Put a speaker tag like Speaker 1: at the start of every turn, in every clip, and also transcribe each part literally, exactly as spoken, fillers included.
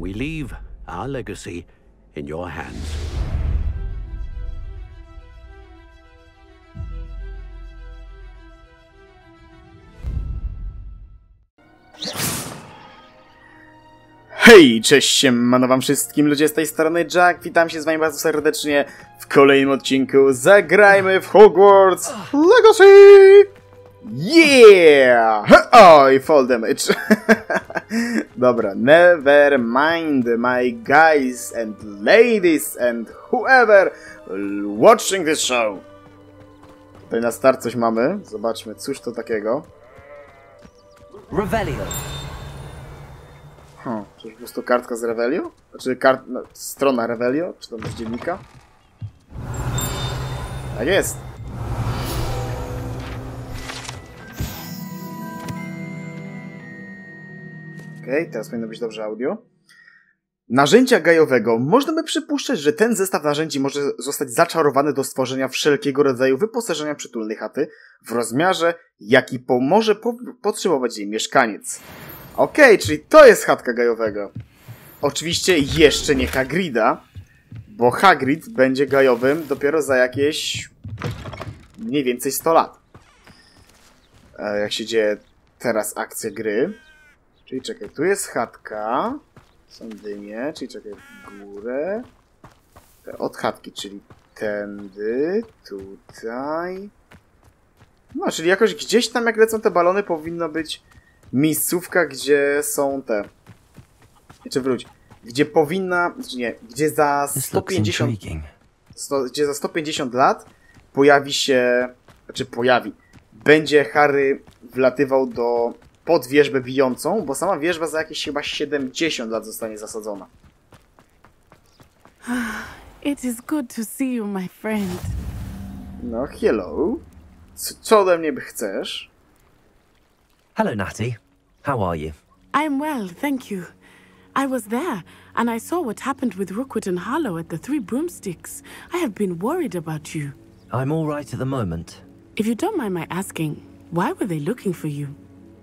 Speaker 1: we leave our legacy in your hands.
Speaker 2: Hej, cześć, siemano wam wszystkim ludzie, z tej strony Jack, witam się z wami bardzo serdecznie w kolejnym odcinku Zagrajmy w Hogwarts Legacy! Yeah! Oj, fall damage. Dobra, never mind my guys and ladies and whoever watching this show. Tutaj na start coś mamy, zobaczmy, cóż to takiego.
Speaker 3: Revelio.
Speaker 2: Hmm, czy po prostu kartka z Revelio? Znaczy kart... No, strona Revelio? Czy to z dziennika? Tak jest! Okej, okay, teraz powinno być dobrze audio. Narzędzia gajowego. Można by przypuszczać, że ten zestaw narzędzi może zostać zaczarowany do stworzenia wszelkiego rodzaju wyposażenia przytulnej chaty w rozmiarze, jaki pomoże po potrzebować jej mieszkaniec. Okej, okay, czyli to jest chatka gajowego. Oczywiście jeszcze nie Hagrida, bo Hagrid będzie gajowym dopiero za jakieś mniej więcej sto lat. E, jak się dzieje teraz akcja gry. Czyli czekaj, tu jest chatka, są dynie, czyli czekaj, w górę. Od chatki, czyli tędy, tutaj. No, czyli jakoś gdzieś tam jak lecą te balony powinno być miejscówka, gdzie są te... Czy wróć. Gdzie powinna... Nie, gdzie za sto pięćdziesiąt... sto, gdzie za sto pięćdziesiąt lat pojawi się... Znaczy pojawi. Będzie Harry wlatywał do... pod wierzbę bijącą, bo sama wierzba za jakieś chyba siedemdziesiąt lat zostanie zasadzona.
Speaker 4: It is good to see you, my friend.
Speaker 2: No, hello. Co, co ode mnie by chcesz?
Speaker 3: Hello, Natty. How are you?
Speaker 4: I'm well, thank you. I was there, and I saw what happened with Rookwood and Harlow at the Three Broomsticks. I have been worried about you.
Speaker 3: I'm all right at the moment.
Speaker 4: If you don't mind my asking, why were they looking for you?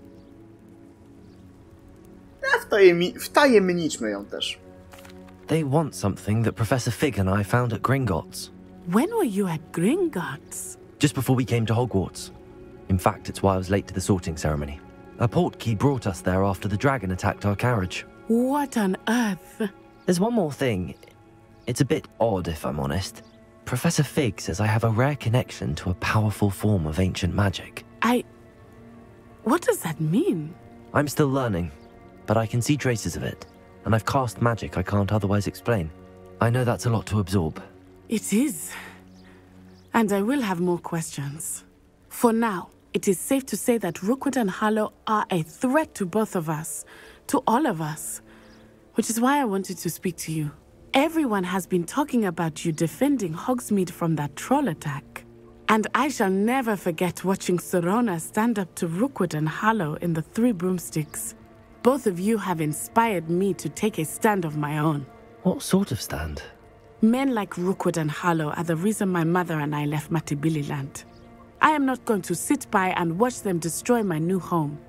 Speaker 2: Wtajemni wtajemniczmy ją też.
Speaker 3: They want something that Professor Fig and I found at Gringotts.
Speaker 4: When were you at Gringotts?
Speaker 3: Just before we came to Hogwarts. In fact, it's why I was late to the sorting ceremony. A portkey brought us there after the dragon attacked our carriage.
Speaker 4: What on earth?
Speaker 3: There's one more thing. It's a bit odd, if I'm honest. Professor Fig says I have a rare connection to a powerful form of ancient magic.
Speaker 4: I... What does that mean?
Speaker 3: I'm still learning, but I can see traces of it, and I've cast magic I can't otherwise explain. I know that's a lot to absorb.
Speaker 4: It is. And I will have more questions. For now, it is safe to say that Rookwood and Harlow are a threat to both of us, to all of us, which is why I wanted to speak to you. Everyone has been talking about you defending Hogsmeade from that troll attack. And I shall never forget watching Sirona stand up to Rookwood and Harlow in the Three Broomsticks. Both of you have inspired me to take a stand of my own.
Speaker 3: What sort of stand?
Speaker 4: Men like Rookwood and Harlow are the reason my mother and I left Matabeleland. I am not going to sit by and watch them destroy my new home.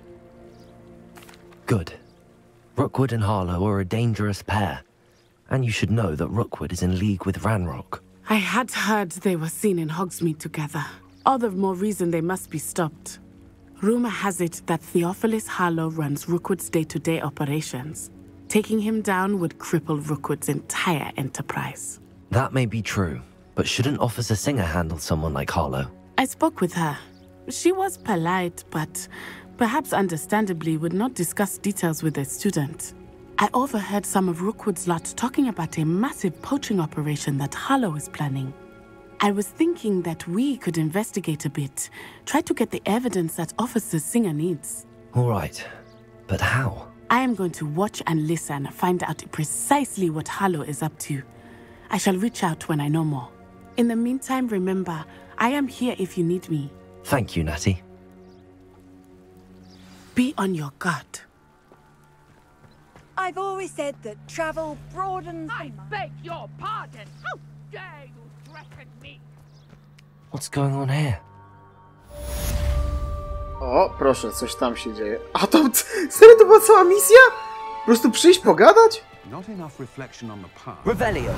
Speaker 3: Good. Rookwood and Harlow are a dangerous pair. And you should know that Rookwood is in league with Ranrock.
Speaker 4: I had heard they were seen in Hogsmeade together. All the more reason they must be stopped. Rumor has it that Theophilus Harlow runs Rookwood's day-to-day operations. Taking him down would cripple Rookwood's entire enterprise.
Speaker 3: That may be true, but shouldn't Officer Singer handle someone like Harlow?
Speaker 4: I spoke with her. She was polite, but perhaps understandably would not discuss details with a student. I overheard some of Rookwood's lot talking about a massive poaching operation that Harlow is planning. I was thinking that we could investigate a bit, try to get the evidence that Officer Singer needs.
Speaker 3: All right, but how?
Speaker 4: I am going to watch and listen, find out precisely what Harlow is up to. I shall reach out when I know more. In the meantime, remember, I am here if you need me.
Speaker 3: Thank you, Natty.
Speaker 4: Be on your guard.
Speaker 5: I've always said that travel broadens...
Speaker 6: I beg your pardon! How dare you threaten me?
Speaker 3: What's going on here?
Speaker 2: O, proszę, coś tam się dzieje. A to... Serio to była cała misja? Po prostu przyjść, pogadać?
Speaker 7: Not enough reflection on the past.
Speaker 3: Revelio.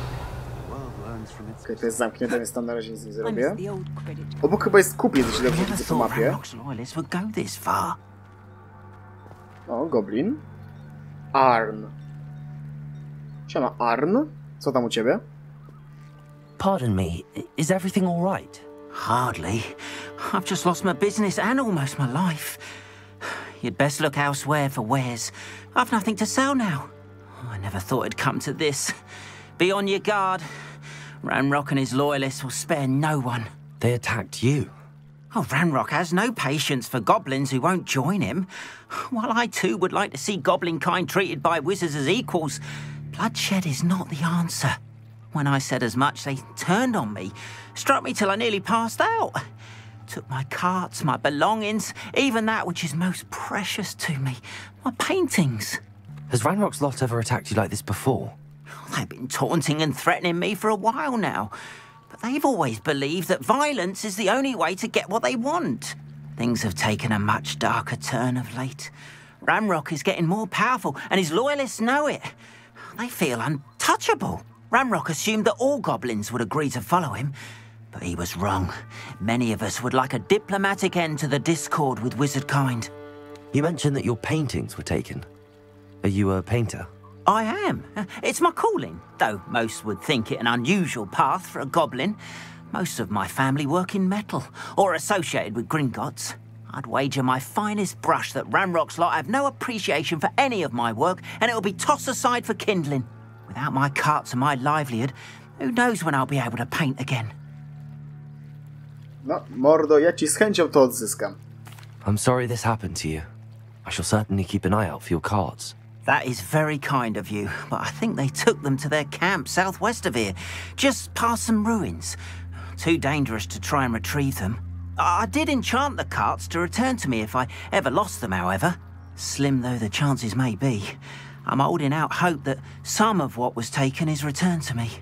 Speaker 2: Okay, to jest zamknięte, więc tam na razie nic nie zrobię. Obok chyba jest kupiec, jeśli dobrze widzę po mapie. O, goblin. Arn. Siema, Arn. Co tam u ciebie?
Speaker 3: Pardon me, is everything all right?
Speaker 8: Hardly. I've just lost my business and almost my life. You'd best look elsewhere for wares. I've nothing to sell now. I never thought it'd come to this. Be on your guard. Ranrock and his loyalists will spare no one.
Speaker 3: They attacked you.
Speaker 8: Oh, Ranrock has no patience for goblins who won't join him. While I too would like to see goblin kind treated by wizards as equals, bloodshed is not the answer. When I said as much, they turned on me, struck me till I nearly passed out. Took my carts, my belongings, even that which is most precious to me, my paintings.
Speaker 3: Has Ranrock's lot ever attacked you like this before?
Speaker 8: They've been taunting and threatening me for a while now, but they've always believed that violence is the only way to get what they want. Things have taken a much darker turn of late. Ranrock is getting more powerful, and his loyalists know it. They feel untouchable. Ranrock assumed that all goblins would agree to follow him, but he was wrong. Many of us would like a diplomatic end to the discord with wizard kind.
Speaker 3: You mentioned that your paintings were taken. Are you a painter?
Speaker 8: I am. It's my calling, though most would think it an unusual path for a goblin. Most of my family work in metal, or associated with Gringotts. I'd wager my finest brush that Ranrock's lot have no appreciation for any of my work, and it'll be tossed aside for kindling. Without my carts and my livelihood, who knows when I'll be able to paint again.
Speaker 2: No, mordo, ja ci z chęcią to odzyskam.
Speaker 3: I'm sorry this happened to you. I shall certainly keep an eye out for your cards.
Speaker 8: That is very kind of you, but I think they took them to their camp southwest of here, just past some ruins. Too dangerous to try and retrieve them. I did enchant the carts to return to me if I ever lost them, however. Slim though the chances may be, I'm holding out hope that some of what was taken is returned to me.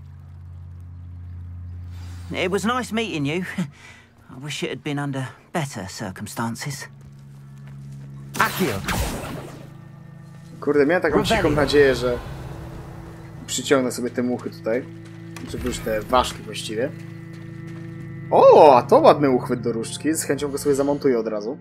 Speaker 8: It was nice meeting you. I wish it had been under better circumstances.
Speaker 3: Accio!
Speaker 2: Kurde, miałem taką cichą nadzieję, że przyciągnę sobie te muchy tutaj. Czy już te ważki właściwie. O, a to ładny uchwyt do różdżki. Z chęcią go sobie zamontuję od razu.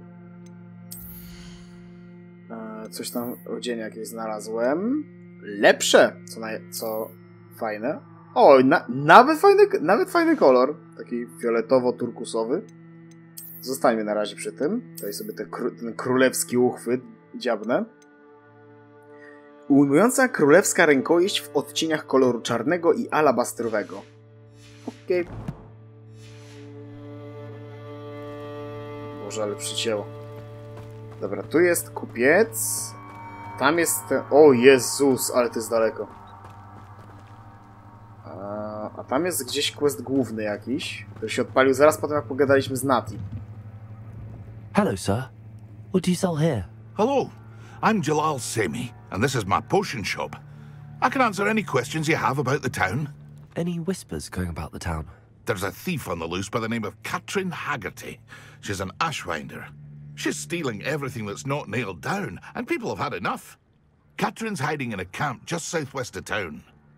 Speaker 2: E, coś tam w dzień jakieś znalazłem. Lepsze! Co, na, co fajne. O, na, nawet, fajny, nawet fajny kolor. Taki fioletowo-turkusowy. Zostańmy na razie przy tym. Tutaj sobie te, ten królewski uchwyt dziabnę. Ujmująca królewska rękojeść w odcieniach koloru czarnego i alabastrowego. Okej. Okay. Boże, ale przycięło. Dobra, tu jest kupiec. Tam jest ten... O Jezus, ale to jest daleko. A, a tam jest gdzieś quest główny jakiś, który się odpalił zaraz po tym, jak pogadaliśmy z Nati.
Speaker 3: Hello, sir. What do you sell here?
Speaker 9: Hello, I'm Jalal Semi, and this is my potion shop. I can answer any questions you have about the town.
Speaker 3: Any whispers going about the town?
Speaker 9: There's a thief on the loose by the name of Katrin Haggerty. She's an ashwinder. She's stealing everything that's not nailed down, and people have had enough. Katrin's hiding in a camp just southwest of town.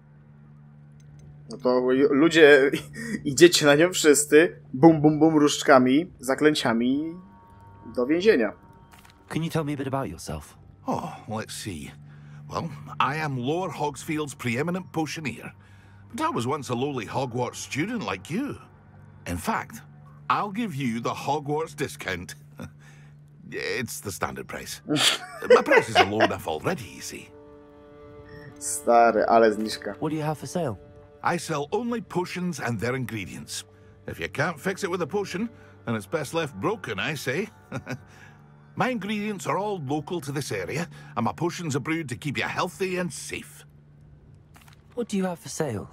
Speaker 2: No to ludzie, idziecie na nią wszyscy, bum bum bum różdżkami, zaklęciami do więzienia.
Speaker 3: Can you tell me a bit about yourself?
Speaker 9: Oh, let's see. Well, I am Lower Hogsfield's preeminent potioneer, but I was once a lowly Hogwarts student like you. In fact, I'll give you the Hogwarts discount. It's the standard price. My prices are low enough already, you see.
Speaker 2: Stary, ale zniżka.
Speaker 3: What do you have for sale?
Speaker 9: I sell only potions and their ingredients. If you can't fix it with a potion, then it's best left broken, I say. My ingredients are all local to this area, and my potions are brewed to keep you healthy and safe.
Speaker 3: What do you have for sale?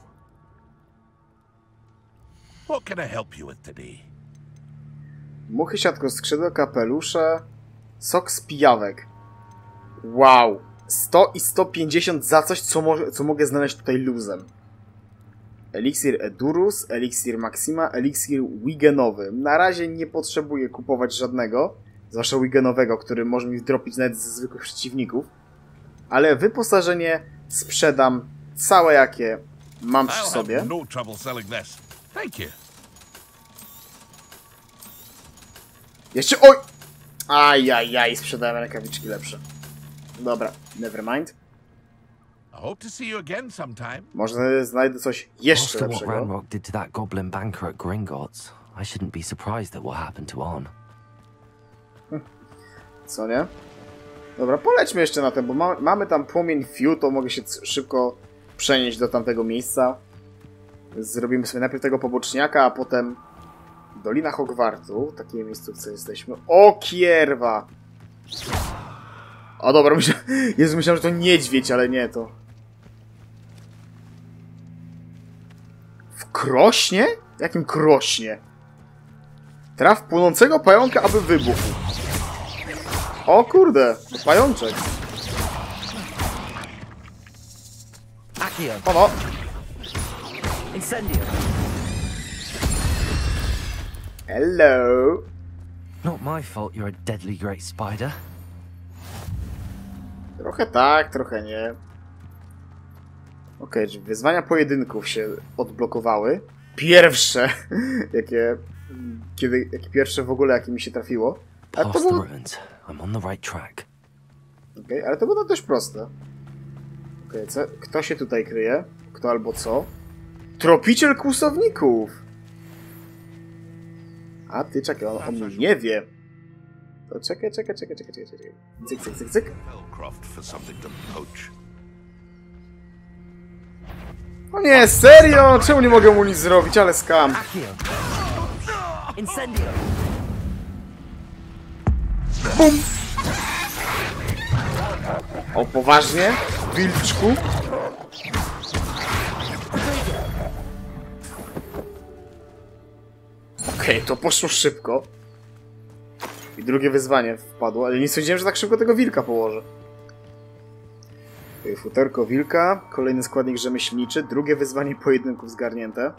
Speaker 9: What can I help you with today?
Speaker 2: Muchy, siatko, skrzydło, kapelusze, sok z pijawek. Wow. sto i sto pięćdziesiąt za coś, co, mo co mogę znaleźć tutaj luzem. Eliksir Edurus, eliksir Maxima, eliksir Wigenowy. Na razie nie potrzebuję kupować żadnego, zwłaszcza Wigenowego, który może mi dropić nawet ze zwykłych przeciwników. Ale wyposażenie sprzedam całe jakie mam przy
Speaker 9: I'll
Speaker 2: sobie.
Speaker 9: have no trouble selling this. Thank you.
Speaker 2: Jeszcze... Oj! Ajajaj, sprzedałem rękawiczki lepsze. Dobra, never mind.
Speaker 9: I hope to see you again sometime.
Speaker 2: Może znajdę coś jeszcze
Speaker 3: After what
Speaker 2: lepszego.
Speaker 3: Ranrock did to that goblin banker at Gringotts, I shouldn't be surprised at what happened to On.
Speaker 2: Co nie? Dobra, polećmy jeszcze na ten, bo ma, mamy tam płomień Fiu, to mogę się szybko przenieść do tamtego miejsca. Zrobimy sobie najpierw tego poboczniaka, a potem Dolina Hogwartu. Takiej miejscówce jesteśmy. O kierwa! O dobra, myślałem, Jezu, myślałem, że to niedźwiedź, ale nie to. W krośnie? Jakim krośnie? Traf płonącego pająka, aby wybuchł. O kurde, to pajączek.
Speaker 3: Accio!
Speaker 2: O no.
Speaker 3: Incendio!
Speaker 2: Hello.
Speaker 3: Not my fault you're a deadly great spider.
Speaker 2: Trochę tak, trochę nie. Okej, okay, wyzwania pojedynków się odblokowały. Pierwsze, jakie, kiedy, jakie pierwsze w ogóle, jakie mi się trafiło. Ale to
Speaker 3: Past the
Speaker 2: było...
Speaker 3: ruins. I'm on the right track.
Speaker 2: Okej, okay, ale to było dość proste. Okej, okay, kto się tutaj kryje? Kto albo co? Tropiciel kłusowników! A ty, czekaj, on, on nie wie. To czekaj, czekaj, czekaj, czekaj, czekaj, czekaj. Cyk, cyk, cyk, cyk.
Speaker 9: Belcroft for something to poach.
Speaker 2: O nie, serio? Czemu nie mogę mu nic zrobić? Ale skam.
Speaker 3: Accio! Incendio!
Speaker 2: Bum! O, poważnie? Wilczku? Okej, okay, to poszło szybko. I drugie wyzwanie wpadło, ale nie sądziłem, że tak szybko tego wilka położę. Okay, futerko wilka, kolejny składnik rzemieślniczy, drugie wyzwanie pojedynków zgarnięte.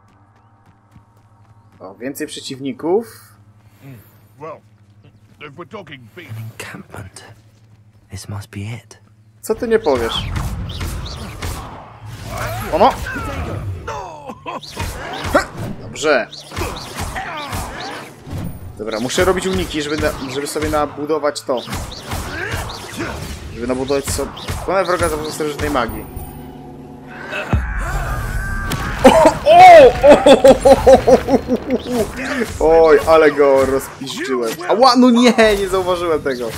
Speaker 2: O, więcej przeciwników.
Speaker 9: Well, if we're talking big...
Speaker 3: Encampment. This must be it.
Speaker 2: Co ty nie powiesz? Ono! Dobrze. Dobra, muszę robić uniki, żeby, na, żeby sobie nabudować to. Żeby nabudować sobie... Pokonać wroga za pomocą starożytnej magii. O, o, oj, ale go rozpiszczyłem. Ała, no nie, nie zauważyłem tego.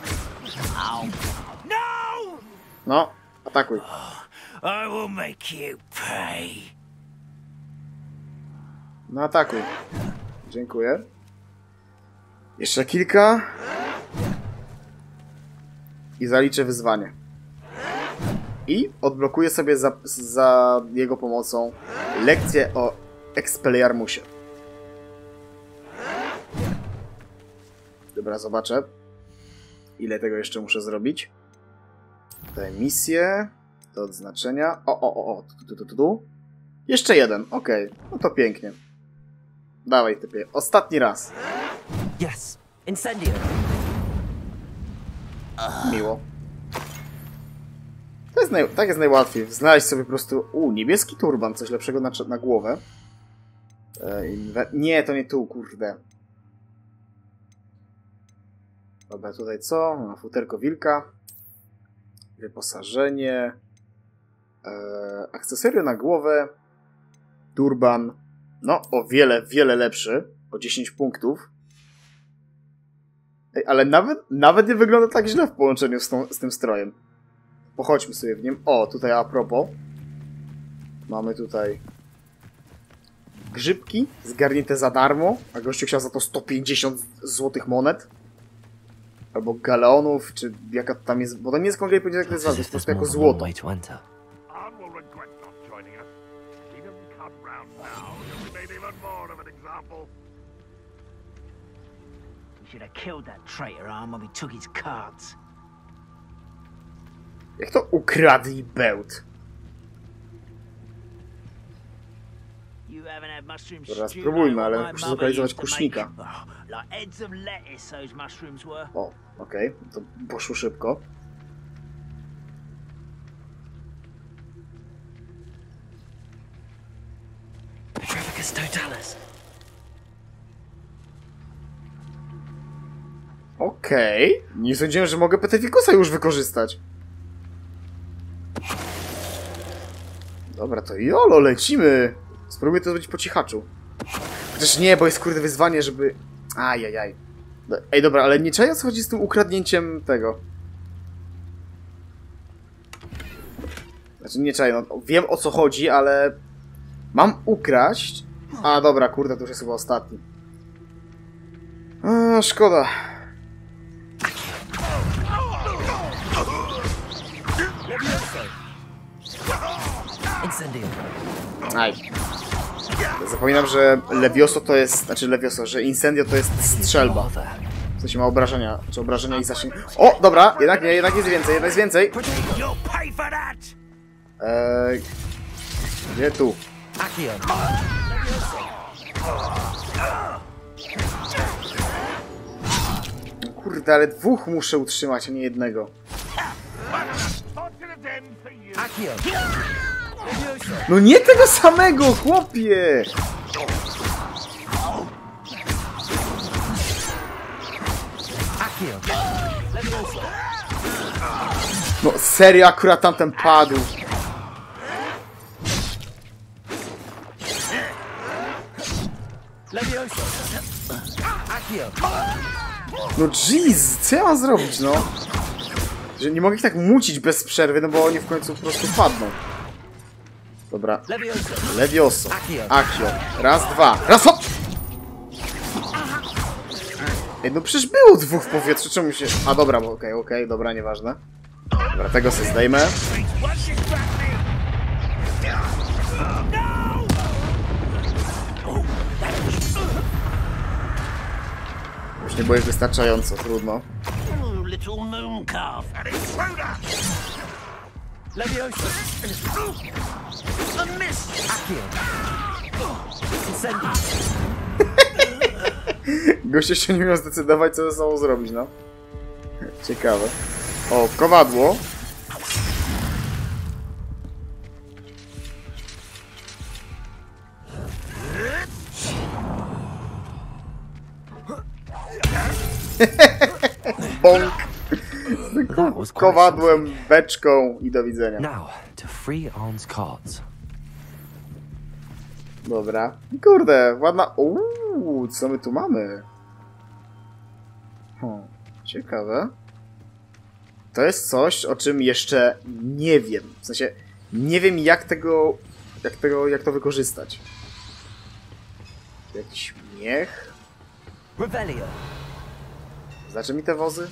Speaker 2: No, atakuj.
Speaker 8: I will make you pay.
Speaker 2: No, atakuj. Dziękuję. Jeszcze kilka. I zaliczę wyzwanie. I odblokuję sobie za, za jego pomocą lekcję o Expelliarmusie. Dobra, zobaczę. Ile tego jeszcze muszę zrobić. Te misje do odznaczenia. O, o, o, o. Tu, tu, tu, tu, tu. Jeszcze jeden. Okej. Okay. No to pięknie. Dawaj, typie. Ostatni raz.
Speaker 3: Yes! Incendio!
Speaker 2: Miło. To jest naj... Tak jest najłatwiej. Znaleźć sobie po prostu... U, niebieski turban. Coś lepszego na, na głowę. E, inwe... Nie, to nie tu, kurde. Dobra, tutaj co? No, futerko wilka. Wyposażenie. E, akcesoria na głowę. Turban. No, o wiele, wiele lepszy. O dziesięć punktów. Ej, ale nawet, nawet nie wygląda tak źle w połączeniu z, tą, z tym strojem. Pochodźmy sobie w nim. O, tutaj a propos. Mamy tutaj grzybki zgarnięte za darmo, a gościu chciał za to sto pięćdziesiąt złotych monet. Albo galeonów, czy jaka tam jest... Bo to nie jest konkretnie powiedziane, jak to jest ważne, jest po prostu jako złoto.
Speaker 9: Anne will regret not joining us. He doesn't come round now. You'll be made even more of an example.
Speaker 8: We should have killed that traitor arm when we took his cards.
Speaker 2: Jak to ukradli bełt?
Speaker 8: You haven't had mushroom
Speaker 2: Dobra,
Speaker 8: stew
Speaker 2: spróbujmy,
Speaker 8: like
Speaker 2: ale
Speaker 8: my
Speaker 2: muszę
Speaker 8: mother
Speaker 2: zlokalizować
Speaker 8: used to
Speaker 2: kusznika.
Speaker 8: make. Oh, like heads of lettuce those mushrooms were.
Speaker 2: O, okej, okay. To poszło szybko.
Speaker 3: Mist Totalis.
Speaker 2: Okej. Okay. Nie sądziłem, że mogę Petefikusa już wykorzystać. Dobra, to jolo, lecimy. Spróbuję to zrobić po cichaczu. Chociaż nie, bo jest kurde wyzwanie, żeby... Ajajaj. Ej, dobra, ale nie czaję, o co chodzi z tym ukradnięciem tego. Znaczy, nie czaję, no wiem o co chodzi, ale... Mam ukraść... A, dobra, kurde, to już jest chyba ostatni. A, szkoda. Aj. Zapominam, że Levioso to jest... Znaczy Levioso, że Incendio to jest strzelba. W sensie ma obrażenia, czy obrażenia i zasięg... O, dobra, jednak nie, jednak jest więcej, jednak jest więcej. Eee... Gdzie tu? Kurde, ale dwóch muszę utrzymać, a nie jednego. No nie tego samego, chłopie! No serio, akurat tamten padł. No jeez, co ja mam zrobić, no? Że nie mogę ich tak mucić bez przerwy, no bo oni w końcu po prostu padną. Dobra. Levioso. Accio. Raz, dwa. Raz, hop! Ej, no przecież było dwóch w powietrzu, czemu się... A dobra, okej, okay, okej, okay, dobra, nieważne. Dobra, tego sobie zdejmę. Już nie było ich wystarczająco, trudno. Goście się nie umieją zdecydować, co ze sobą zrobić, no. Ciekawe. O, kowadło. Bąk. Kowadłem, beczką i do widzenia.
Speaker 3: Now to free Arn's cards.
Speaker 2: Dobra. Kurde, ładna... Uuu, co my tu mamy? Hmm, ciekawe. To jest coś, o czym jeszcze nie wiem. W sensie, nie wiem jak tego... Jak tego, jak to wykorzystać. Jakiś miech?
Speaker 3: Revelio.
Speaker 2: Znaczy mi te wozy?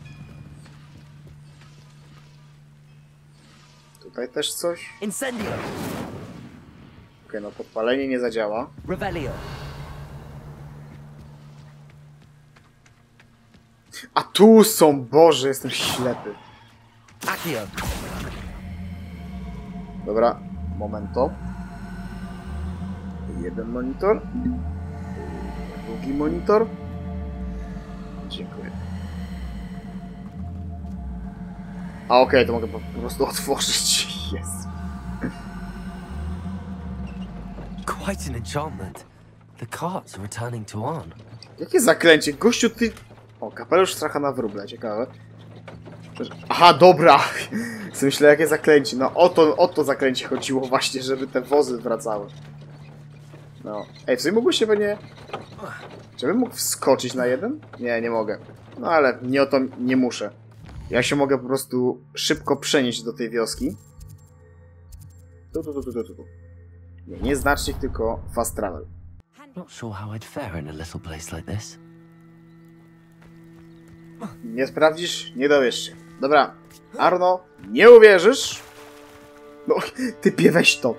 Speaker 2: Tutaj też coś?
Speaker 3: Incendio.
Speaker 2: Okej, okay, no podpalenie nie zadziała.
Speaker 3: Revelio.
Speaker 2: A tu są, Boże, jestem ślepy.
Speaker 3: Accio.
Speaker 2: Dobra, momento. Jeden monitor. Drugi monitor. Dziękuję. A okej, okay, to mogę po, po prostu otworzyć. Jest.
Speaker 3: Quite an enchantment. The cards are returning to Arn.
Speaker 2: Jakie zaklęcie? Gościu, ty... O, kapelusz stracha na wróble, ciekawe. Aha, dobra! Myślę, jakie zaklęcie. No o to, o to zaklęcie chodziło właśnie, żeby te wozy wracały. No. Ej, w sumie mógłbyś się pewnie... Czy bym mógł wskoczyć na jeden? Nie, nie mogę. No ale nie o to nie muszę. Ja się mogę po prostu szybko przenieść do tej wioski. Tu, tu, tu, tu, tu, tu. Nie, nie znacznik, tylko fast travel.
Speaker 3: Not sure how I'd fare in a little place like this.
Speaker 2: Nie sprawdzisz? Nie dowiesz się. Dobra. Arno, nie uwierzysz? No, typie, weź to.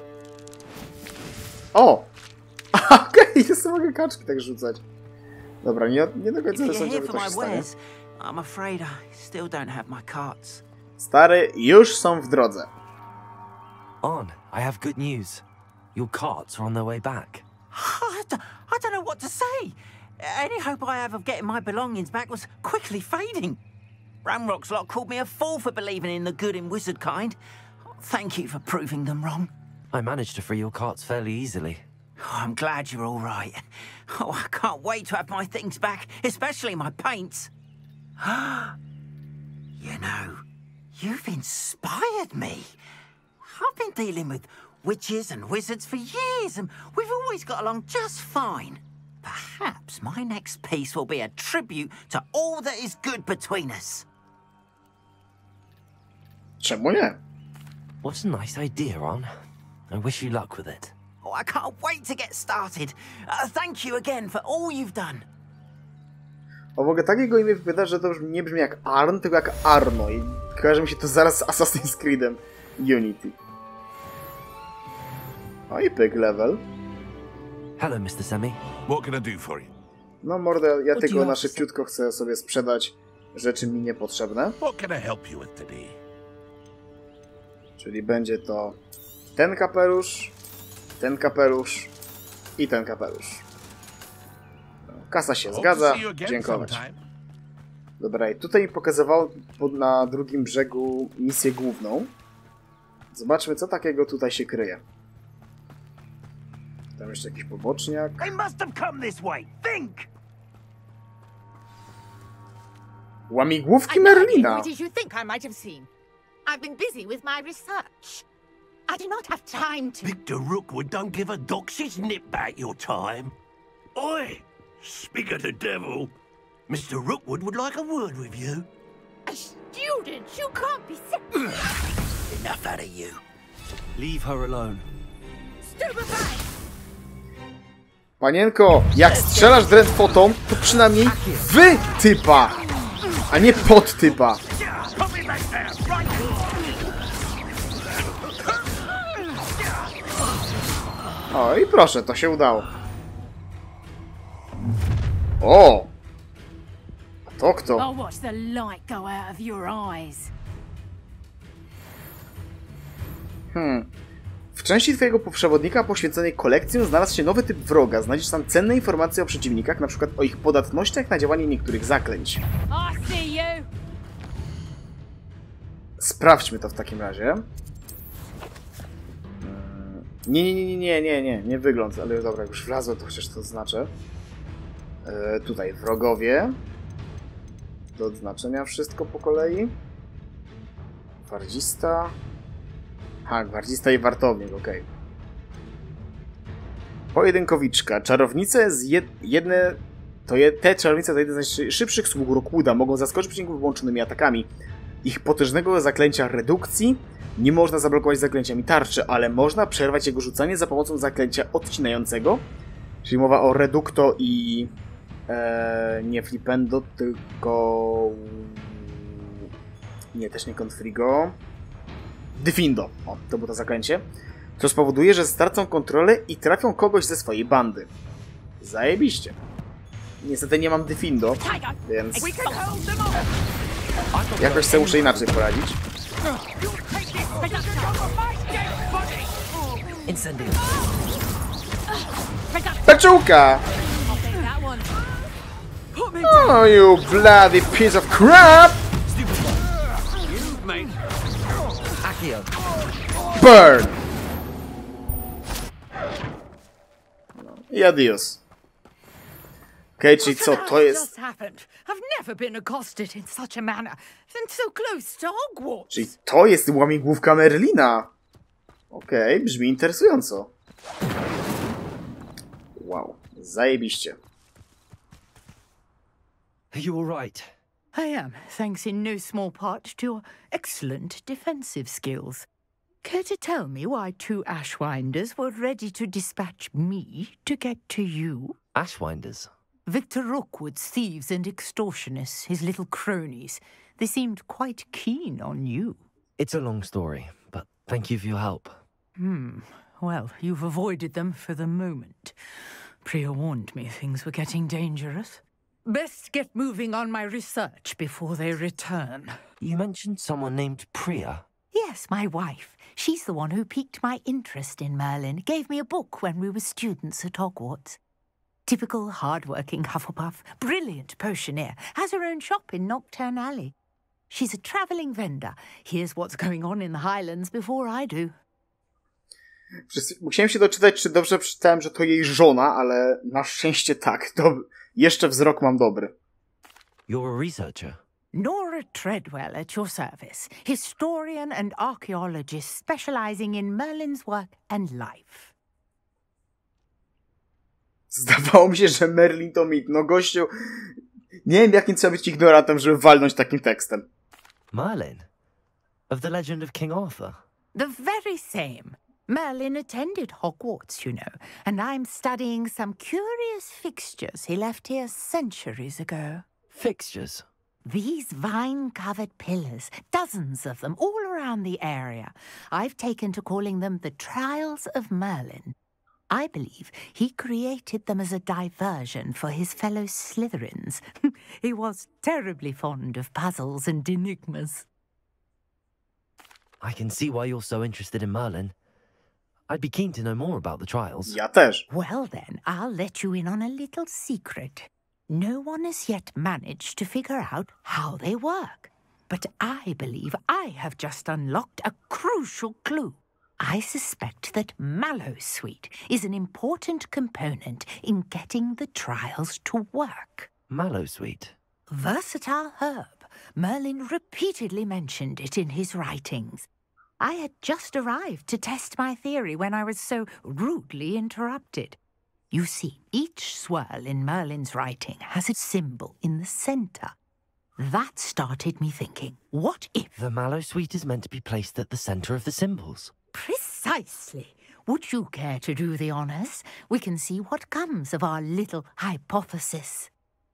Speaker 2: O! Okej, okay, ja sobie mogę kaczki tak rzucać. Dobra, nie, nie do końca sądzę, że to się stanie.
Speaker 8: I'm afraid I still don't have my carts.
Speaker 2: Stary, już są w drodze.
Speaker 3: On, I have good news. Your carts are on their way back.
Speaker 8: I don't, I don't know what to say. Any hope I have of getting my belongings back was quickly fading. Ramrock's lot called me a fool for believing in the good in wizard kind. Thank you for proving them wrong.
Speaker 3: I managed to free your carts fairly easily.
Speaker 8: Oh, I'm glad you're all right. Oh, I can't wait to have my things back, especially my paints. You know, you've inspired me. I've been dealing with witches and wizards for years, and we've always got along just fine. Perhaps my next piece will be a tribute to all that is good between us.
Speaker 2: Czemu nie?
Speaker 3: What a nice idea, Ron. I wish you luck with it.
Speaker 8: Oh, I can't wait to get started. Uh, thank you again for all you've done.
Speaker 2: O, mogę takiego imię wypowiadać, że to już nie brzmi jak Arn, tylko jak Arno. I kojarzy mi się to zaraz z Assassin's Creedem Unity. O i pyk level.
Speaker 3: Hello, mister Semi.
Speaker 9: What can I do for you?
Speaker 2: No mordę, ja
Speaker 4: What do
Speaker 2: tylko
Speaker 4: you
Speaker 2: na
Speaker 4: have to
Speaker 2: szybciutko chcę sobie sprzedać rzeczy mi niepotrzebne.
Speaker 9: What can I help you with today?
Speaker 2: Czyli będzie to ten kapelusz, ten kapelusz i ten kapelusz. Kasa się
Speaker 9: Hope to
Speaker 2: zgadza,
Speaker 9: see you again
Speaker 2: dziękować.
Speaker 9: sometime.
Speaker 2: Dobra, i tutaj mi pokazywało pod- na drugim brzegu misję główną. Zobaczmy, co takiego tutaj się kryje. Tam jeszcze jakiś poboczniak.
Speaker 6: They must have come this way. Think!
Speaker 2: Łamigłówki
Speaker 5: I have no idea
Speaker 2: Merlina!
Speaker 5: what it is you think I might have seen. I've been busy with my research. I do not have time to...
Speaker 10: Victor Rookwood don't give a dox's nip back your time. Oi! Speak of the devil. Mister Rookwood would like a word with you.
Speaker 5: A student? You can't be... se-
Speaker 10: Enough out of you.
Speaker 3: Leave her alone.
Speaker 5: Stupefied!
Speaker 2: Panienko, jak strzelasz drętwotą, to przynajmniej wy typa, a nie pod typa.
Speaker 6: Put me back there! Right!
Speaker 2: O, i proszę, to się udało. O! A to kto?
Speaker 5: I'll watch the light go out of your eyes.
Speaker 2: Hmm. W części twojego przewodnika poświęconej kolekcjom znalazł się nowy typ wroga. Znajdziesz tam cenne informacje o przeciwnikach, na przykład o ich podatnościach na działanie niektórych zaklęć.
Speaker 5: I see you!
Speaker 2: Sprawdźmy to w takim razie. Hmm. Nie, nie, nie, nie, nie, nie, nie wygląd, ale dobra, jak już wlazło, to chociaż to odznaczę. E, tutaj wrogowie. Do odznaczenia wszystko po kolei. Gwardzista. Ha, gwardzista i wartownik, okej. Okay. Pojedynkowiczka. Czarownice z jed jedne... To je te czarownice to jeden z najszybszych sług Rockwooda. Mogą zaskoczyć przeciwników wyłączonymi atakami. Ich potężnego zaklęcia redukcji nie można zablokować zaklęciami tarczy, ale można przerwać jego rzucanie za pomocą zaklęcia odcinającego. Czyli mowa o redukto i... E, nie flipendo, tylko... Nie, też nie confrigo. Diffindo. O, to było to zaklęcie. To spowoduje, że stracą kontrolę i trafią kogoś ze swojej bandy. Zajebiście. Niestety nie mam Diffindo, więc jakoś sobie muszę inaczej poradzić. Peczułka! Oh, you bloody piece of crap! Burn! I adios. Okej, okay, czyli co, to jest...
Speaker 6: I've never been accosted in such a manner, and so close to Hogwarts.
Speaker 2: Czyli to jest łamigłówka Merlina. Okej, okay, brzmi interesująco. Wow, zajebiście.
Speaker 3: Are you all right?
Speaker 6: I am, thanks in no small part to your excellent defensive skills. Care to tell me why two Ashwinders were ready to dispatch me to get to you?
Speaker 3: Ashwinders?
Speaker 6: Victor Rookwood's thieves and extortionists, his little cronies. They seemed quite keen on you.
Speaker 3: It's a long story, but thank you for your help.
Speaker 6: Hmm. Well, you've avoided them for the moment. Priya warned me things were getting dangerous. Best get moving on my research before they return.
Speaker 3: You mentioned someone named Priya.
Speaker 6: Yes, my wife. She's the one who piqued my interest in Merlin. Gave me a book when we were students at Hogwarts. Typical hard-working Hufflepuff, brilliant potioneer, has her own shop in Knockturn Alley. She's a travelling vendor. Hears what's going on in the Highlands before I do.
Speaker 2: Musiałem się doczytać, czy dobrze przeczytałem, że to jej żona, ale na szczęście tak. To jeszcze wzrok mam dobry.
Speaker 3: You're a researcher?
Speaker 6: Nora Treadwell at your service, historian and archaeologist specializing in Merlin's work and life.
Speaker 2: Zdawało mi się, że Merlin to mit. No gościu, nie wiem jakim trzeba być ignorantem, żeby walnąć takim tekstem.
Speaker 3: Merlin? Of the legend of King Arthur?
Speaker 6: The very same. Merlin attended Hogwarts, you know, and I'm studying some curious fixtures he left here centuries ago.
Speaker 3: Fixtures?
Speaker 6: These vine-covered pillars, dozens of them, all around the area. I've taken to calling them the Trials of Merlin. I believe he created them as a diversion for his fellow Slytherins. He was terribly fond of puzzles and enigmas.
Speaker 3: I can see why you're so interested in Merlin. I'd be keen to know more about the trials.
Speaker 2: Ja też.
Speaker 6: Well then, I'll let you in on a little secret. No one has yet managed to figure out how they work. But I believe I have just unlocked a crucial clue. I suspect that Mallowsweet is an important component in getting the trials to work.
Speaker 3: Mallowsweet?
Speaker 6: Versatile herb. Merlin repeatedly mentioned it in his writings. I had just arrived to test my theory when I was so rudely interrupted. You see, each swirl in Merlin's writing has a symbol in the centre. That started me thinking, what if...
Speaker 3: The Mallowsweet is meant to be placed at the centre of the symbols.
Speaker 6: Precisely. Would you care to do the honours? We can see what comes of our little hypothesis.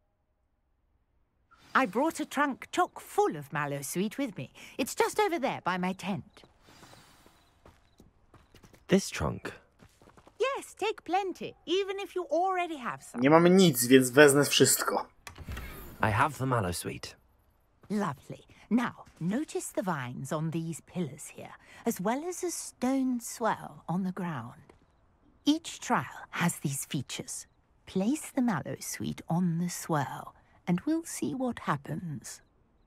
Speaker 6: I brought a trunk chock full of Mallowsweet with me. It's just over there by my tent.
Speaker 3: This trunk?
Speaker 6: Yes, take plenty, even if you already have some.
Speaker 2: Nie mamy nic, więc wezmę wszystko.
Speaker 3: I have the Mallowsweet.
Speaker 6: Lovely. Now, notice the vines on these pillars here, as well as a stone swell on the ground. Each trial has these features. Place the Mallowsweet on the swell, and we'll see what happens.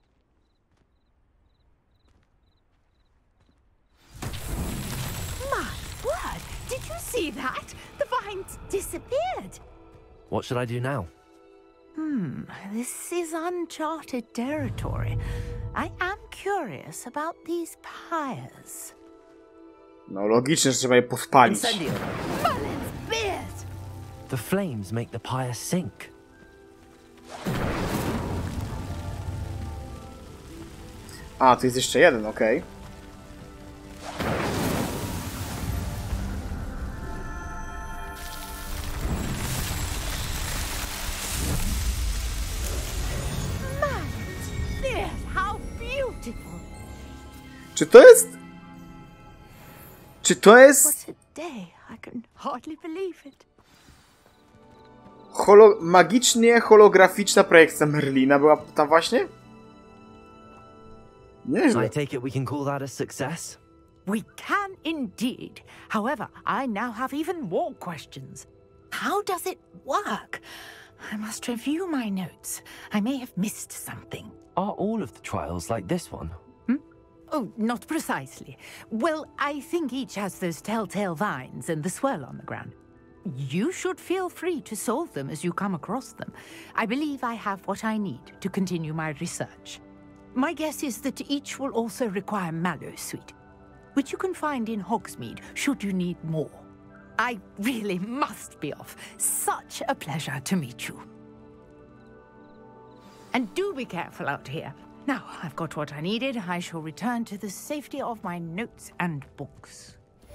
Speaker 6: My word! Did you see that? The vines disappeared.
Speaker 3: What should I do now?
Speaker 6: Hmm, this is uncharted territory. I am curious about these pyres.
Speaker 2: No logicznie, że trzeba je podpalić.
Speaker 6: Merlin's beard!
Speaker 3: The flames make the pyre sink.
Speaker 2: A, tu jest jeszcze jeden, okej. Okay. Czy to jest... Czy to jest... Holo... Magicznie holograficzna projekcja Merlina była tam właśnie? Nieźle.
Speaker 3: I take it we can call that a success?
Speaker 6: We can indeed. However, I now have even more questions. How does it work? I must review my notes. I may have missed something.
Speaker 3: Are all of the trials like this one?
Speaker 6: Oh, not precisely. Well, I think each has those telltale vines and the swirl on the ground. You should feel free to solve them as you come across them. I believe I have what I need to continue my research. My guess is that each will also require Mallowsweet, which you can find in Hogsmeade should you need more. I really must be off. Such a pleasure to meet you. And do be careful out here. Now, I've got what I needed. I shall return to the safety of my notes and books.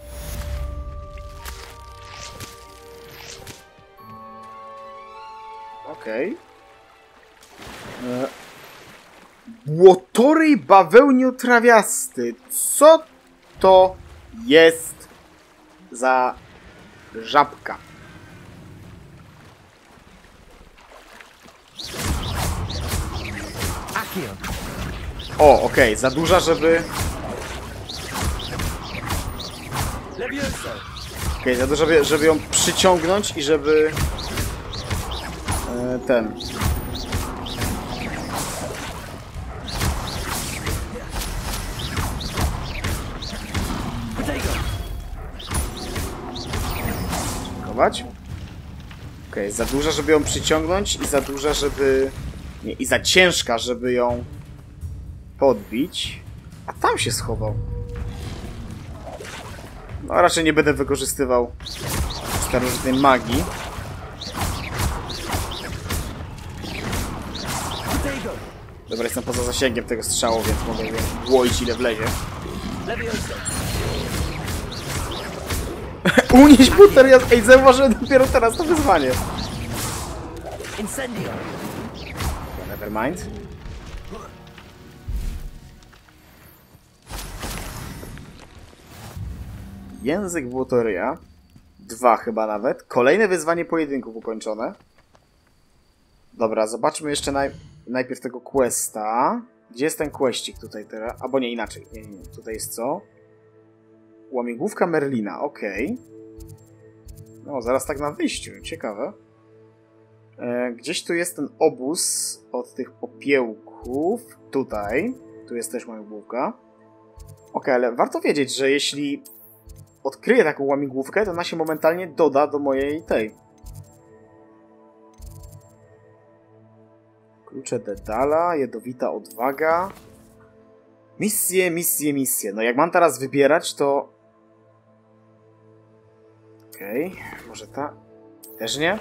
Speaker 2: Okej. Okay. Błotory bawełniu trawiasty. Co to jest za żabka? O, okej, okay. Za duża, żeby... Okej, okay, za duża, żeby, żeby ją przyciągnąć i żeby... E, ten... zaatakować. Okej, okay, za duża, żeby ją przyciągnąć i za duża, żeby... Nie, i za ciężka, żeby ją podbić. A tam się schował. No raczej nie będę wykorzystywał starożytnej magii. Dobra, jestem poza zasięgiem tego strzału, więc mogę łoić ile wlezie. Unieś buter! Ja... Ej, zauważyłem dopiero teraz to wyzwanie. Nevermind. Język Włotoryja. Dwa chyba nawet. Kolejne wyzwanie pojedynków ukończone. Dobra, zobaczmy jeszcze naj... najpierw tego questa. Gdzie jest ten questik tutaj teraz? Albo nie, inaczej. Nie, nie, nie. Tutaj jest co? Łamigłówka Merlina, okej. Okay. No, zaraz tak na wyjściu. Ciekawe. E, gdzieś tu jest ten obóz od tych popiełków. Tutaj. Tu jest też łamigłówka. Okej, okay, ale warto wiedzieć, że jeśli odkryję taką łamigłówkę, to ona się momentalnie doda do mojej tej. Klucze Dedala, jadowita odwaga. Misje, misje, misje. No jak mam teraz wybierać, to... Okej, okay, może ta... Też nie?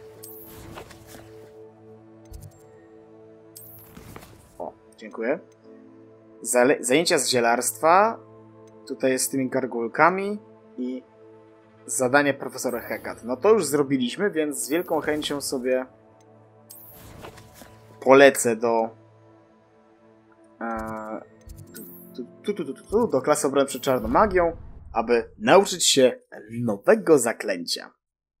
Speaker 2: O, dziękuję. Zale... Zajęcia z zielarstwa. Tutaj jest z tymi gargulkami. I zadanie profesora Hecat. No to już zrobiliśmy, więc z wielką chęcią sobie polecę do... E... Tu, tu, tu, tu, tu, do klasy obrony przed czarną magią, aby nauczyć się nowego zaklęcia.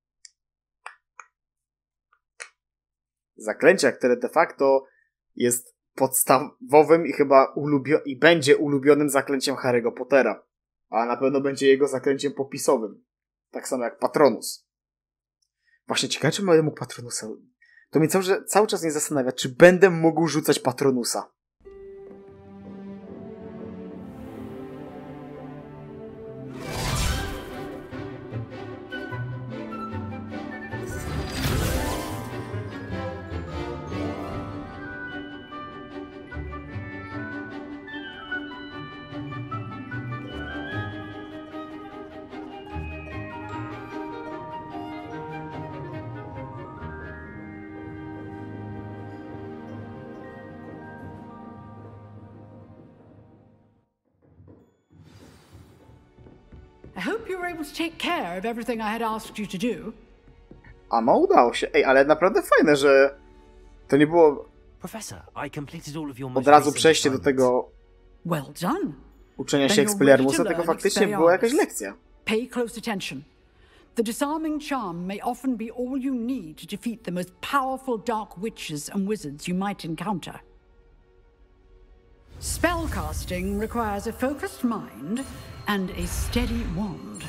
Speaker 2: Zaklęcia, które de facto jest podstawowym i chyba ulubio- i będzie ulubionym zaklęciem Harry'ego Pottera. A na pewno będzie jego zaklęciem popisowym. Tak samo jak Patronus. Właśnie ciekawe, czy będę mógł Patronusa... To mnie cały, cały czas nie zastanawia, czy będę mógł rzucać Patronusa.
Speaker 11: I hope you were able to take care of everything I had asked you to do.
Speaker 2: A ma udało się. Ej, ale naprawdę fajne, że to nie było od razu przejście do tego
Speaker 11: well done.
Speaker 2: uczenia się Expelliarmusa, tylko faktycznie była jakaś lekcja.
Speaker 11: Pay close attention. The disarming charm may often be all you need to defeat the most powerful dark witches and wizards you might encounter. Spellcasting requires a focused mind and a steady wand.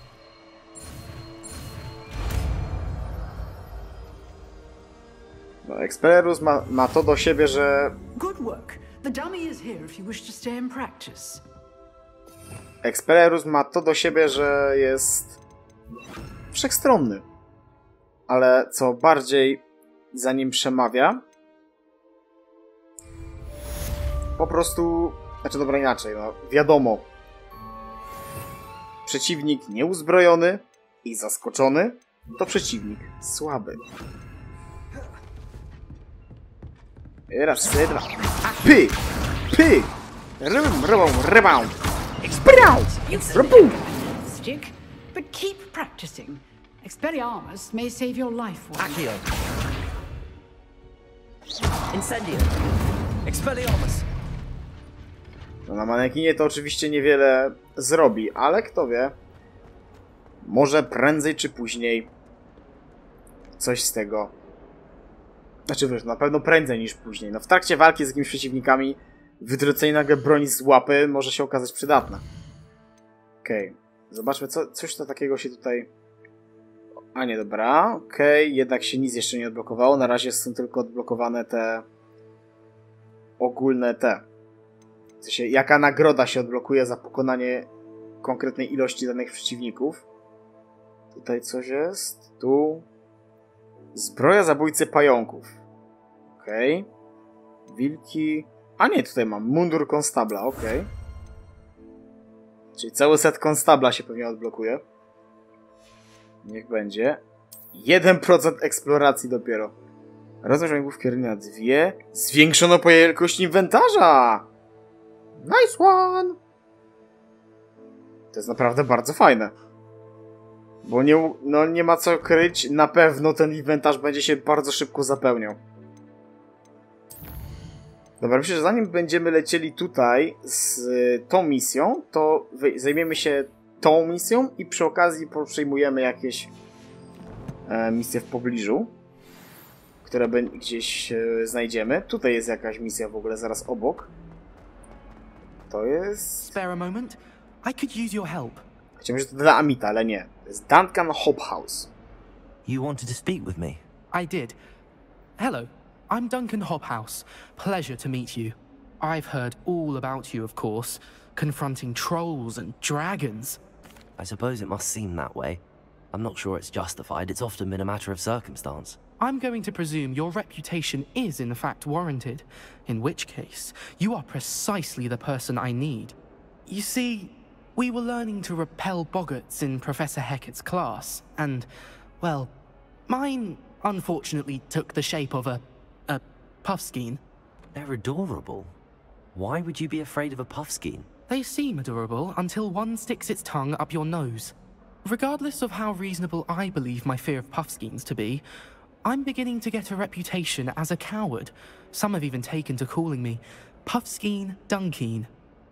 Speaker 2: No, Expelliarmus ma, ma to do siebie, że...
Speaker 11: Good work. The dummy is here if you wish to stay and practice.
Speaker 2: Expelliarmus ma to do siebie, że jest wszechstronny. Ale co bardziej za nim przemawia, po prostu... Znaczy, dobra, inaczej, no, wiadomo. Przeciwnik nieuzbrojony i zaskoczony to przeciwnik słaby. Raz, dwa, py, py, rybam, rybam, rybam, sprał, rybam.
Speaker 11: Stick, but keep practicing. Expelliarmus may save your life.
Speaker 3: Accio. Incendio. Expelliarmus.
Speaker 2: No, na manekinie to oczywiście niewiele zrobi, ale kto wie, może prędzej czy później coś z tego... Znaczy wiesz, na pewno prędzej niż później. No w trakcie walki z jakimiś przeciwnikami wydrocenie nagle broni z łapy może się okazać przydatne. Okej, okay. Zobaczmy, co, coś to takiego się tutaj... A nie, dobra, okej, okay. Jednak się nic jeszcze nie odblokowało. Na razie są tylko odblokowane te ogólne te. W sensie, jaka nagroda się odblokuje za pokonanie konkretnej ilości danych przeciwników. Tutaj coś jest. Tu. Zbroja zabójcy pająków. Okej. Okay. Wilki. A nie, tutaj mam mundur konstabla, okej. Okay. Czyli cały set konstabla się pewnie odblokuje. Niech będzie. jeden procent eksploracji dopiero. Razem żołnierów kierowni na dwie. Zwiększono wielkość inwentarza! Nice one! To jest naprawdę bardzo fajne. Bo nie, no nie ma co kryć. Na pewno ten inwentarz będzie się bardzo szybko zapełniał. Dobra, myślę, że zanim będziemy lecieli tutaj z y, tą misją, to zajmiemy się tą misją i przy okazji przejmujemy jakieś e, misje w pobliżu, które gdzieś e, znajdziemy. Tutaj jest jakaś misja w ogóle zaraz obok. To jest...
Speaker 12: Spare a moment? I could use your help.
Speaker 2: Chciałbym, że to dla Amita, ale nie. To jest Duncan Hobhouse.
Speaker 3: You wanted to speak with me?
Speaker 12: I did. Hello. I'm Duncan Hobhouse. Pleasure to meet you. I've heard all about you, of course, confronting trolls and dragons.
Speaker 3: I suppose it must seem that way. I'm not sure it's justified. It's often been a matter of circumstance.
Speaker 12: I'm going to presume your reputation is in fact warranted, in which case, you are precisely the person I need. You see, we were learning to repel boggarts in Professor Hecat's class, and, well, mine unfortunately took the shape of a A puffskein.
Speaker 3: They're adorable. Why would you be afraid of a puffskein?
Speaker 12: They seem adorable until one sticks its tongue up your nose. Regardless of how reasonable I believe my fear of puffskeins to be, I'm beginning to get a reputation as a coward. Some have even taken to calling me Puffskein Dunkeen.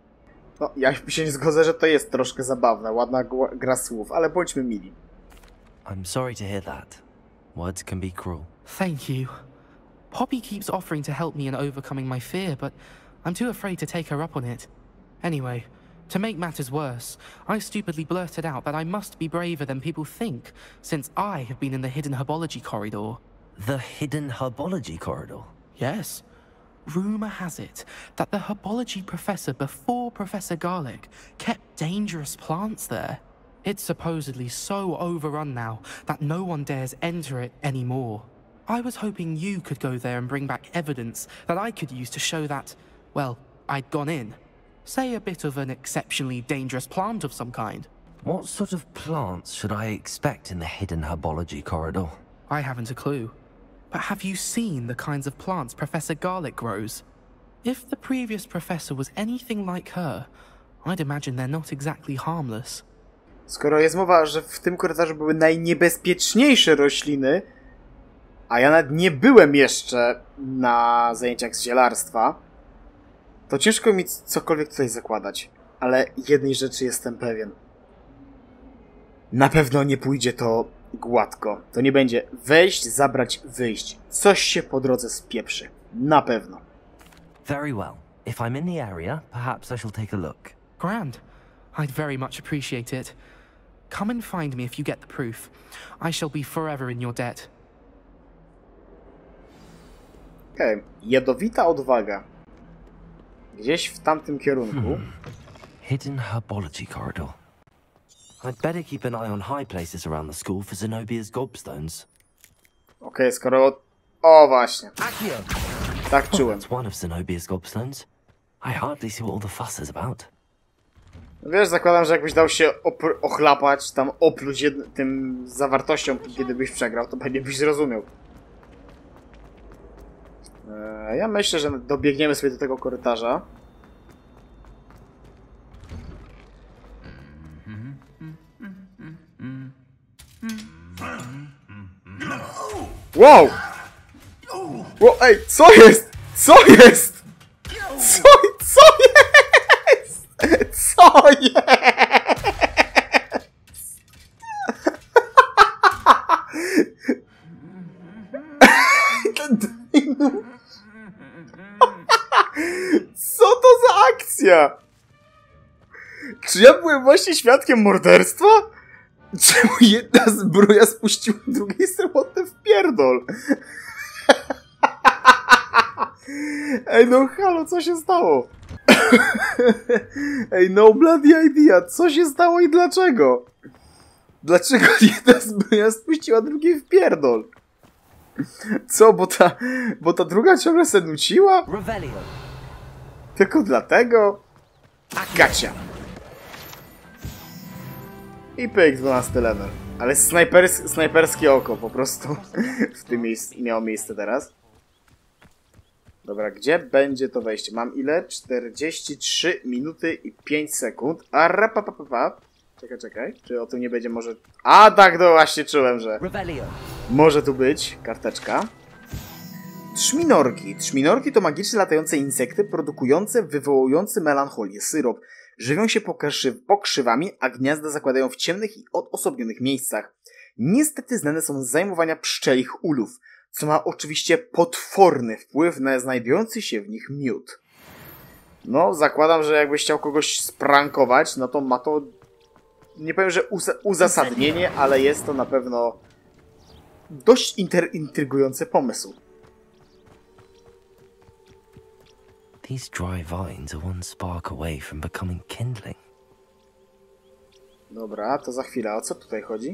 Speaker 2: No, ja się nie zgodzę, że to jest troszkę zabawne, ładna gra słów, ale bądźmy mili.
Speaker 3: I'm sorry to hear that. Words can be cruel.
Speaker 12: Thank you. Poppy keeps offering to help me in overcoming my fear, but I'm too afraid to take her up on it. Anyway, to make matters worse, I stupidly blurted out that I must be braver than people think, since I have been in the hidden herbology corridor.
Speaker 3: The hidden herbology corridor?
Speaker 12: Yes. Rumour has it that the herbology professor before Professor Garlic kept dangerous plants there. It's supposedly so overrun now that no one dares enter it anymore. I was hoping you could go there and bring back evidence that I could use to show that, well, I'd gone in. Say a bit of an exceptionally dangerous plant of some kind.
Speaker 3: What sort of plants should I expect in the hidden herbology corridor?
Speaker 12: I haven't a clue. But have you seen the kinds of plants Professor Garlic grows? If the previous professor was anything like her, I'd imagine they're not exactly harmless.
Speaker 2: Skoro jest mowa, że w tym korytarzu były najniebezpieczniejsze rośliny, a ja nawet nie byłem jeszcze na zajęciach z zielarstwa, to ciężko mi cokolwiek tutaj zakładać. Ale jednej rzeczy jestem pewien. Na pewno nie pójdzie to gładko. To nie będzie wejść, zabrać, wyjść. Coś się po drodze spieprzy. Na pewno.
Speaker 3: Very well. If I'm in the area, perhaps I shall take a look.
Speaker 12: Grand. I'd very much appreciate it. Come and find me if you get the proof. I shall be forever in your debt.
Speaker 2: Okej. Okay. Jadowita odwaga. Gdzieś w tamtym kierunku.
Speaker 3: Hmm. Hidden herbology corridor. I'd better keep an eye on high places around the school for Zenobia's gobstones.
Speaker 2: Okej, okay, skoro... O, właśnie. Tak czułem.
Speaker 3: That's one of Zenobia's gobstones. I hardly see what all the fuss is about.
Speaker 2: Wiesz, zakładam, że jakbyś dał się ochlapać, tam opluć tym zawartością, kiedy byś przegrał, to pewnie byś zrozumiał. Eee, ja myślę, że dobiegniemy sobie do tego korytarza. Wow! Wow, ej, co jest? Co jest? Co, co jest? Co jest? Co to za akcja? Czy ja byłem właśnie świadkiem morderstwa? Czemu jedna zbroja spuściła drugiej samotny w pierdol? Ej, no halo, co się stało? Ej, no bloody idea, co się stało i dlaczego? Dlaczego jedna zbroja spuściła drugiej w pierdol? Co, bo ta, bo ta druga ciągle se nuciła? Tylko dlatego? Gacia. I pyk, dwunasty level. Ale snajpers, snajperskie oko po prostu w tym miejscu miało miejsce teraz. Dobra, gdzie będzie to wejście? Mam ile? czterdzieści trzy minuty i pięć sekund. A rapapapapa. Czekaj, czekaj. Czy o tym nie będzie może... A tak, no właśnie czułem, że... Może tu być karteczka. Trzminorki. Trzminorki to magiczne latające insekty produkujące, wywołujące melancholię syrop. Żywią się pokrzyw pokrzywami, a gniazda zakładają w ciemnych i odosobnionych miejscach. Niestety znane są z zajmowania pszczelich ulów, co ma oczywiście potworny wpływ na znajdujący się w nich miód. No, zakładam, że jakbyś chciał kogoś sprankować, no to ma to... Nie powiem, że uz uzasadnienie, ale jest to na pewno dość intrygujący pomysł.
Speaker 3: These dry vines are one spark away from becoming kindling.
Speaker 2: Dobra, to za chwilę. O co tutaj chodzi?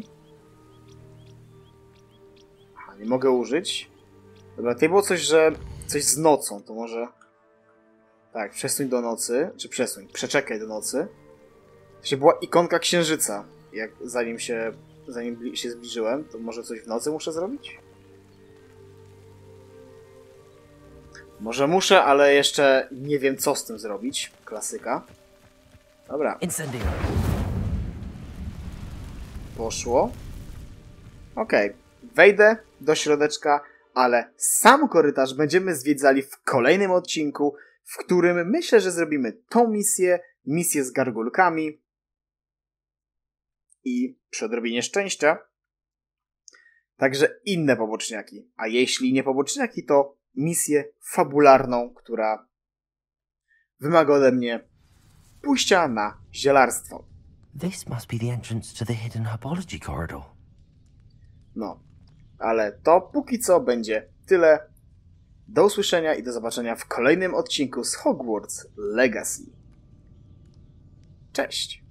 Speaker 2: Aha, nie mogę użyć. Dobra, tutaj było coś, że... Coś z nocą, to może... Tak, przesuń do nocy. Czy przesuń, przeczekaj do nocy. To się była ikonka księżyca. Jak zanim się... Zanim się zbliżyłem, to może coś w nocy muszę zrobić? Może muszę, ale jeszcze nie wiem, co z tym zrobić. Klasyka. Dobra.
Speaker 3: Incendio.
Speaker 2: Poszło. Okej. Okay. Wejdę do środeczka, ale sam korytarz będziemy zwiedzali w kolejnym odcinku, w którym myślę, że zrobimy tą misję, misję z gargulkami i przy odrobinie szczęścia także inne poboczniaki. A jeśli nie poboczniaki, to misję fabularną, która wymaga ode mnie pójścia na zielarstwo.
Speaker 3: This must be the entrance to the hidden herbology corridor.
Speaker 2: No, ale to póki co będzie tyle. Do usłyszenia i do zobaczenia w kolejnym odcinku z Hogwarts Legacy. Cześć!